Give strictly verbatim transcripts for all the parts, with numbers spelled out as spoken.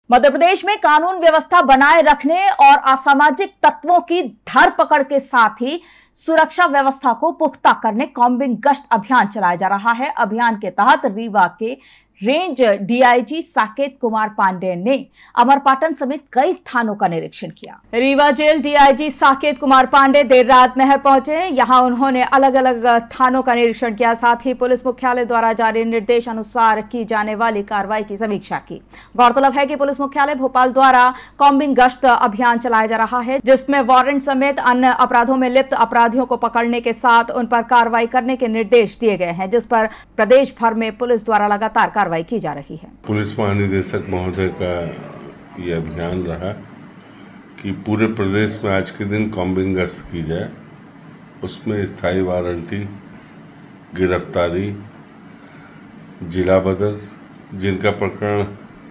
मध्य प्रदेश में कानून व्यवस्था बनाए रखने और असामाजिक तत्वों की धरपकड़ के साथ ही सुरक्षा व्यवस्था को पुख्ता करने कॉम्बिंग गश्त अभियान चलाया जा रहा है। अभियान के तहत रीवा के रेंज डीआईजी साकेत कुमार पांडे ने अमरपाटन समेत कई थानों का निरीक्षण किया। रीवा जेल डीआईजी साकेत कुमार पांडे देर रात महर पहुंचे। यहां उन्होंने अलग अलग थानों का निरीक्षण किया, साथ ही पुलिस मुख्यालय द्वारा जारी निर्देश अनुसार की जाने वाली कार्रवाई की समीक्षा की। गौरतलब है कि पुलिस मुख्यालय भोपाल द्वारा कॉम्बिंग गश्त अभियान चलाया जा रहा है, जिसमें वारंट समेत अन्य अपराधों में लिप्त अपराधियों को पकड़ने के साथ उन पर कार्रवाई करने के निर्देश दिए गए हैं, जिस पर प्रदेश भर में पुलिस द्वारा लगातार कार्रवाई की जा रही है। पुलिस महानिदेशक महोदय का यह अभियान रहा कि पूरे प्रदेश में आज के दिन कॉम्बिंग गश्त की जाए। उसमें स्थायी वारंटी, गिरफ्तारी, जिला बदल, जिनका प्रकरण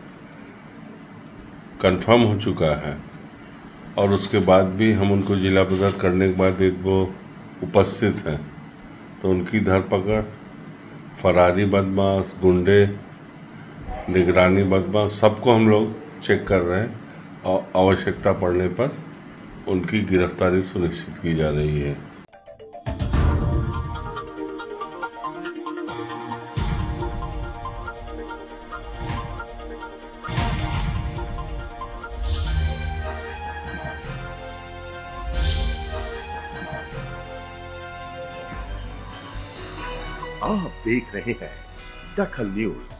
कंफर्म हो चुका है और उसके बाद भी हम उनको जिला बदल करने के बाद एक वो उपस्थित हैं, तो उनकी धरपकड़, फरारी बदमाश, गुंडे, निगरानी बदमाश, सबको हम लोग चेक कर रहे हैं और आवश्यकता पड़ने पर उनकी गिरफ्तारी सुनिश्चित की जा रही है। आप देख रहे हैं दखल न्यूज।